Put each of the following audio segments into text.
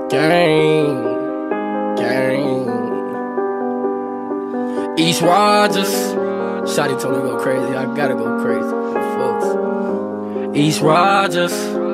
Gang. East Rogers. Shotty told me to go crazy. I gotta go crazy. Folks. East Rogers.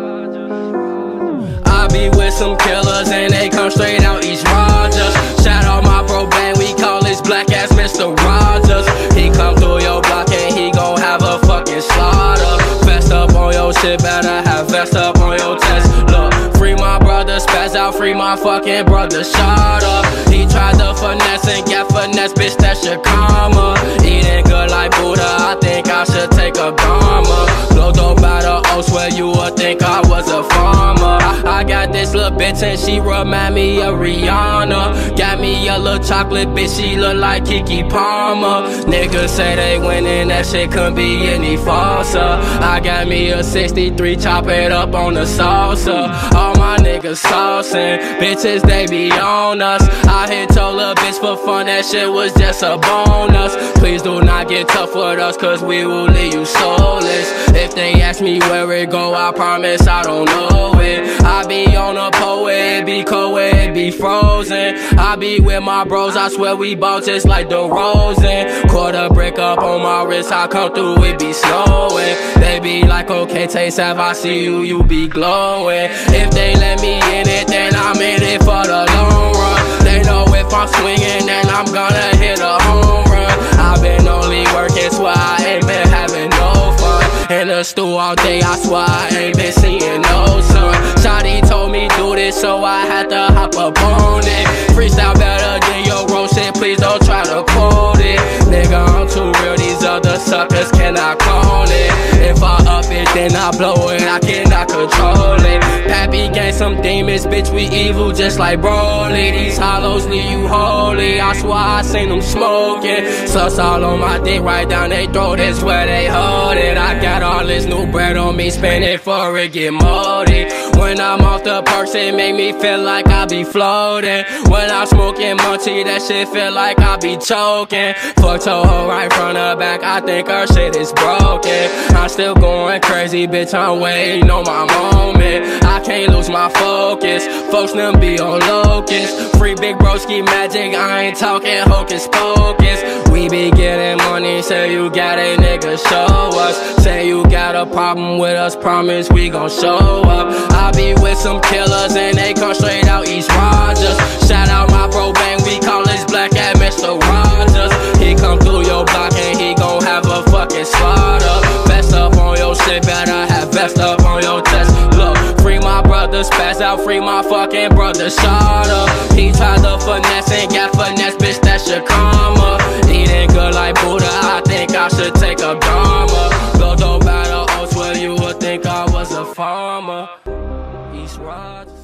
I be with some killers and they come straight out East Rogers. Shout out my bro bang, we call his black ass Mr. Rogers. He come through your block and he gon' have a fucking slaughter. Vest up on your shit, better have vest up on your chest. Look, free my brother, spaz out, free my fucking brother, shot up. He tried to finesse and get finesse, bitch, that shit karma. Eating good like Buddha, I think I should take a Dharma. Blow dope by the O, swear you would think I was a farmer. I got this little bitch and she remind me of Rihanna. Got me a little chocolate bitch, she look like Kiki Palmer. Niggas say they winning, that shit couldn't be any falser. I got me a 63, chop it up on the salsa. All my niggas saucing, bitches they be on us. I hit your little bitch for fun, that shit was just a bonus. Please do not get tough with us, cause we will leave you soulless. If they ask me where it go, I promise I don't know it. I be on a pole where it be cold, where it be frozen. I be with my bros, I swear we ball just like the Rosen. Quarter brick up on my wrist, I come through, it be snowing. They be like, okay, Taste, have I see you, you be glowing. If they let me in it, then I'm in it for the long run. They know if I'm swinging, then I'm gonna hit a home run. I've been only working, swear I ain't been having no fun. In the stool all day, I swear I ain't been seeing no sun. Shotty told me do this, so I had to hop up on it. Freestyle better than your roast shit, please don't try to quote it. Nigga, I'm too real, these other suckers cannot clone it. If I up it, then I blow it, I cannot control it. Pappy gang some demons, bitch, we evil just like Broly. These hollows leave you holy, I swear I seen them smoking. Sus all on my dick, right down they throat, that's where they hold it. I got all this new bread on me, spend it for it get moldy. When I'm off the perks, it make me feel like I be floating. When I'm smoking munchie, that shit feel like I be choking. Fucked her hoe right from the back, I think her shit is broken. I'm still going crazy, bitch, I'm waiting on my moment. I can't lose my focus, folks them be on locust. Free big broski magic, I ain't talking hocus pocus. We be getting money, say you got it, nigga, show us. Say you got a problem with us, promise we gon' show up. I be with some killers and they come straight out East Rogers. Shout out my bro bang, we call his black ass Mr. Rogers. He come through your block and he gon' have a fucking slaughter. Vest up on your shit, better have vest up on your chest. Look, free my brother, spaz out, free my fucking brother, shot up. He tried to finesse and got finesse, bitch, that shit karma. Eating good like Buddha, I think I should take a Dharma. Blow dope by the O, swear you would think I was a farmer. East Rogers.